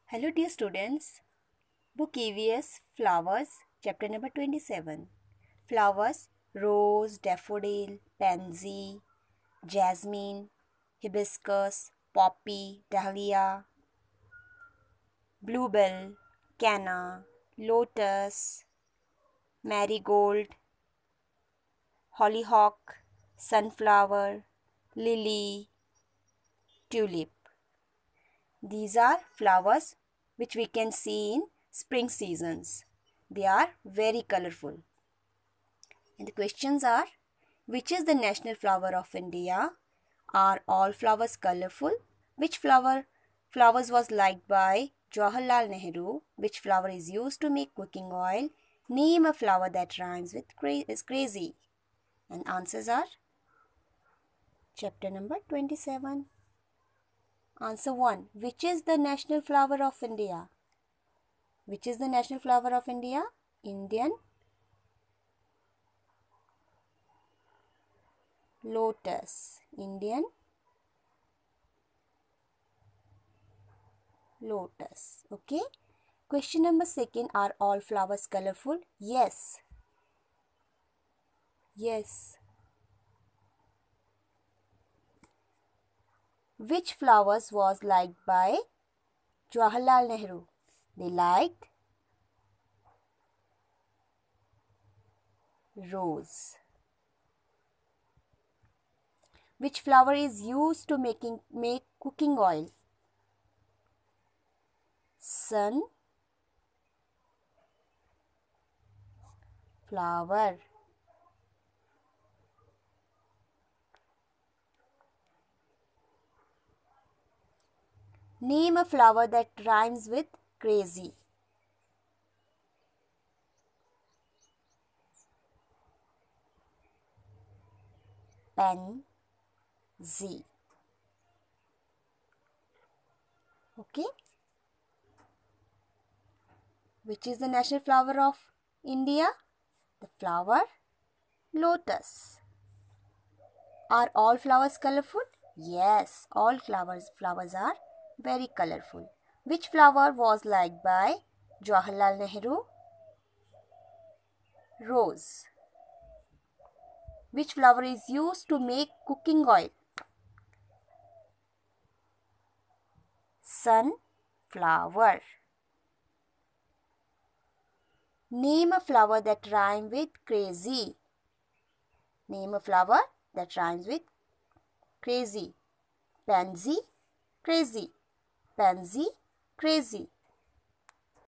Hello dear students, book EVS Flowers, chapter number 27. Flowers, rose, daffodil, pansy, jasmine, hibiscus, poppy, dahlia, bluebell, canna, lotus, marigold, hollyhock, sunflower, lily, tulip. These are flowers which we can see in spring seasons. They are very colorful. And the questions are, which is the national flower of India? Are all flowers colorful? Which flowers was liked by Jawaharlal Nehru? Which flower is used to make cooking oil? Name a flower that rhymes with is crazy. And answers are chapter number 27. Answer 1. Which is the national flower of India? Which is the national flower of India? Indian lotus. Indian lotus. Okay. Question number 2. Are all flowers colorful? Yes. Yes. Which flowers was liked by Jawaharlal Nehru? They liked rose. Which flower is used to make cooking oil? Sunflower. Name a flower that rhymes with crazy. Pansy. Okay. Which is the national flower of India? The flower lotus. Are all flowers colorful? Yes, all flowers are very colorful. Which flower was liked by Jawaharlal Nehru? Rose. Which flower is used to make cooking oil? Sunflower. Name a flower that rhymes with crazy. Name a flower that rhymes with crazy. Pansy, crazy. Pansy, crazy.